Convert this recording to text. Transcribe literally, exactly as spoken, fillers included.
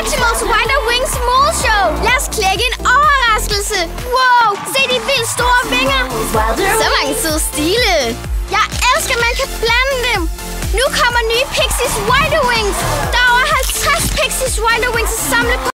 Maximals Wider Wings modeshow. Lad os klikke en overraskelse. Wow, se de vildt store vinger. Så mange søde stile. Jeg elsker, at man kan blande dem. Nu kommer nye Pixies Wider Wings. Der er over halvtreds Pixies Wider Wings at samle på.